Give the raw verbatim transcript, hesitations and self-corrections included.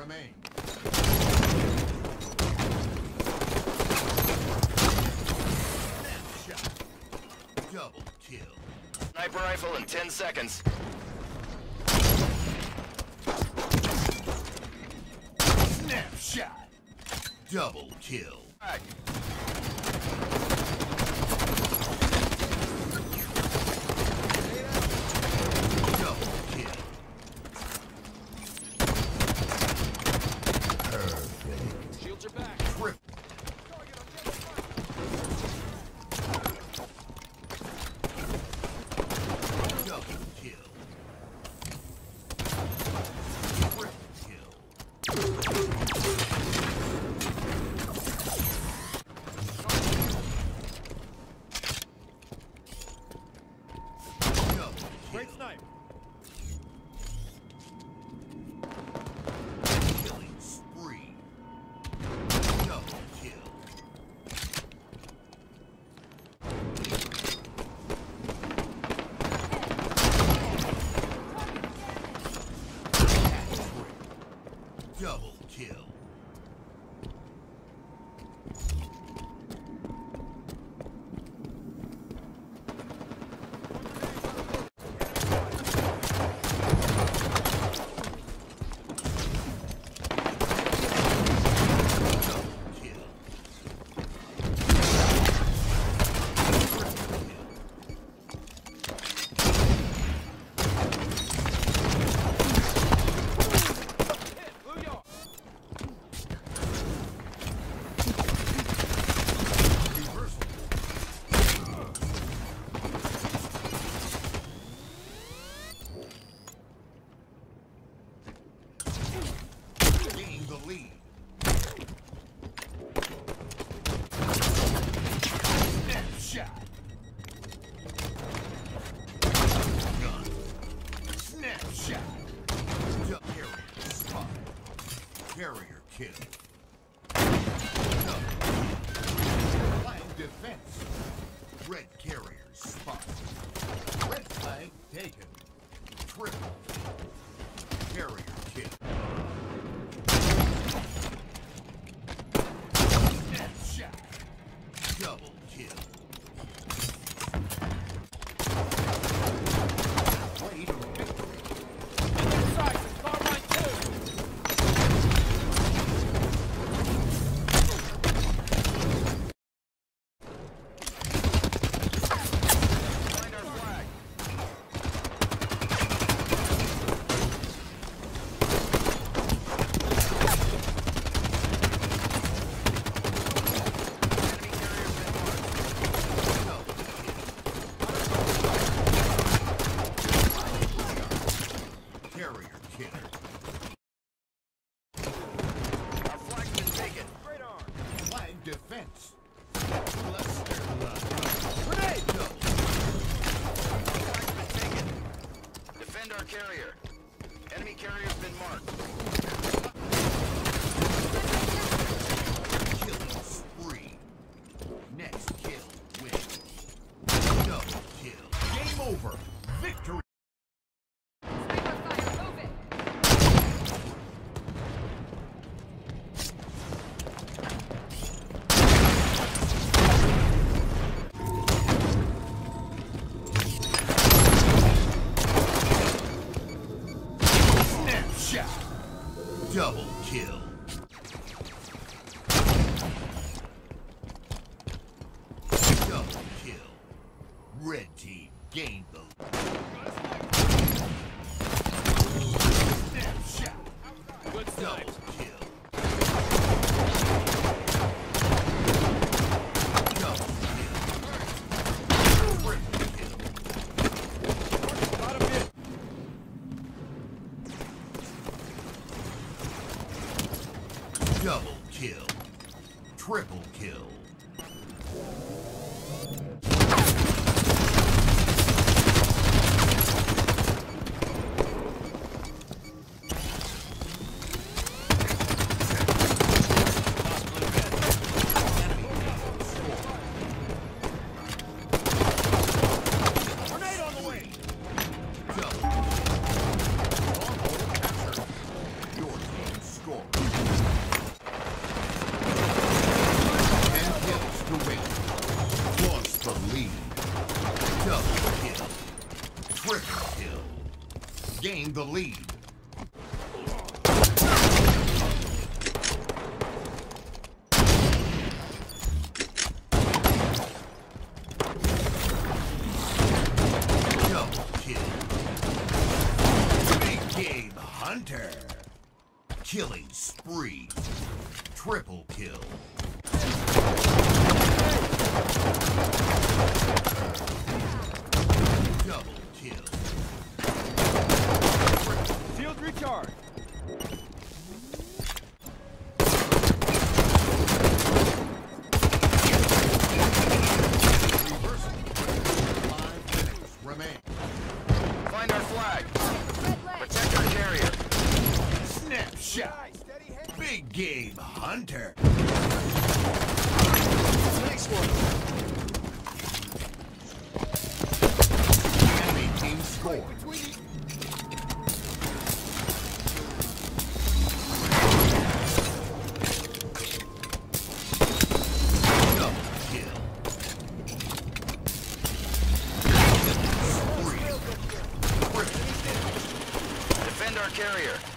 remain. Snapshot. Double kill. Sniper rifle in ten seconds. Snapshot. Double kill. Right. Double kill. Perfect. Shields are back. Triple. Double kill. Triple kill. Double Great kill. snipe. Killing spree. Double kill. Hat-trick. Double kill. Double kill. Triple kill. Blue York. Reversal. Gain the lead. Snapshot. Gun. Snapshot. Double carrier spot. Carrier kill. Double kill. Flag defense. Red carrier spot. Red flag taken. Triple kill. Carrier kill. Snapshot. Double kill. Way to victory. Inside, it's Carbine two. Find our flag. Enemy carrier been marked. Double kill. Carrier kill. Our flag's been taken. Great arm. Flag defense. Cluster love. Grenade. Double. Flag's been taken. Defend our carrier. Enemy carrier's been marked. Killing spree. Next kill win. Double kill. Game over. Victory. Sniper fire, move it! Snapshot. Double kill. Double kill. Red team gained the snapshot. Good Double snipe. kill. Double kill. Triple kill. Got him hit. Double kill. Triple kill. Grenade on the way. Double. Your team score. Triple kill. Gain the lead. Double kill. Big game hunter. Killing spree. Triple kill. Double kill. Shield recharge. Reversal. Five minutes remain. Find our flag. Red leg. Protect our carrier. Snapshot. Big game hunter. Next one. Enemy team score. Double kill. Spree. Triple kill. Defend our carrier.